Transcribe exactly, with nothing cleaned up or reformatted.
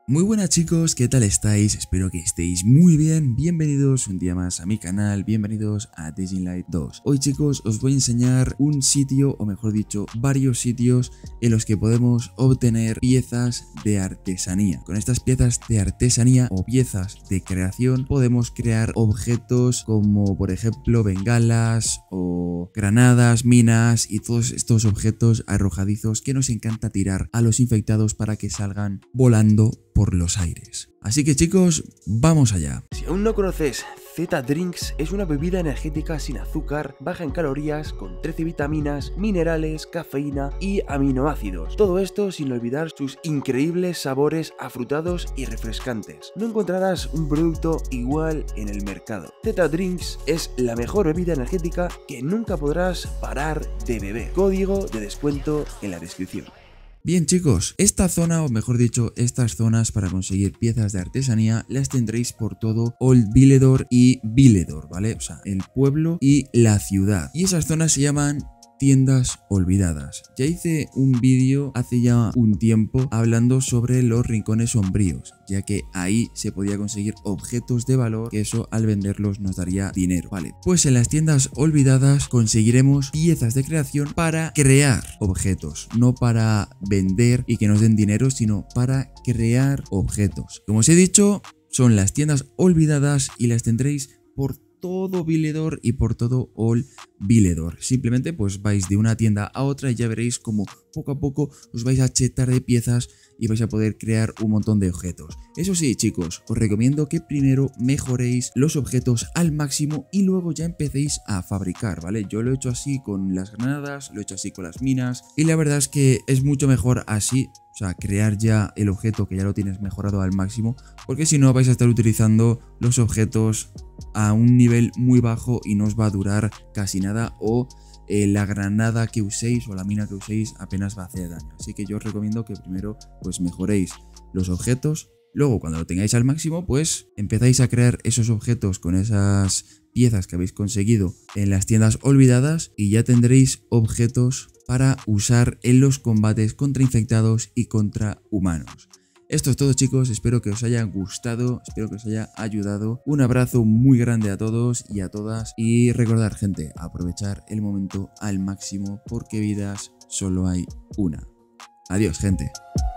Muy buenas chicos, ¿qué tal estáis? Espero que estéis muy bien. Bienvenidos un día más a mi canal, bienvenidos a Dying Light dos. Hoy chicos os voy a enseñar un sitio, o mejor dicho, varios sitios en los que podemos obtener piezas de artesanía. Con estas piezas de artesanía o piezas de creación podemos crear objetos como por ejemplo bengalas o granadas, minas y todos estos objetos arrojadizos que nos encanta tirar a los infectados para que salgan volando por los aires. Así que chicos, vamos allá. Si aún no conoces, Z Drinks es una bebida energética sin azúcar, baja en calorías, con trece vitaminas, minerales, cafeína y aminoácidos. Todo esto sin olvidar sus increíbles sabores afrutados y refrescantes. No encontrarás un producto igual en el mercado. Z Drinks es la mejor bebida energética que nunca podrás parar de beber. Código de descuento en la descripción. Bien chicos, esta zona, o mejor dicho, estas zonas para conseguir piezas de artesanía las tendréis por todo Old Villedor y Villedor, ¿vale? O sea, el pueblo y la ciudad. Y esas zonas se llaman tiendas olvidadas. Ya hice un vídeo hace ya un tiempo hablando sobre los rincones sombríos, ya que ahí se podía conseguir objetos de valor, que eso al venderlos nos daría dinero, ¿vale? Pues en las tiendas olvidadas conseguiremos piezas de creación para crear objetos, no para vender y que nos den dinero, sino para crear objetos. Como os he dicho, son las tiendas olvidadas y las tendréis por todo Villedor y por todo Old Villedor. Simplemente pues vais de una tienda a otra y ya veréis como poco a poco os vais a chetar de piezas y vais a poder crear un montón de objetos. Eso sí chicos, os recomiendo que primero mejoréis los objetos al máximo y luego ya empecéis a fabricar, ¿vale? Yo lo he hecho así con las granadas, lo he hecho así con las minas y la verdad es que es mucho mejor así. O sea, crear ya el objeto que ya lo tienes mejorado al máximo, porque si no vais a estar utilizando los objetos a un nivel muy bajo y no os va a durar casi nada, o eh, la granada que uséis o la mina que uséis apenas va a hacer daño. Así que yo os recomiendo que primero pues mejoréis los objetos, luego cuando lo tengáis al máximo pues empezáis a crear esos objetos con esas piezas que habéis conseguido en las tiendas olvidadas y ya tendréis objetos para usar en los combates contra infectados y contra humanos. Esto es todo chicos, espero que os haya gustado, espero que os haya ayudado. Un abrazo muy grande a todos y a todas y recordar gente, aprovechar el momento al máximo porque vidas solo hay una. Adiós gente.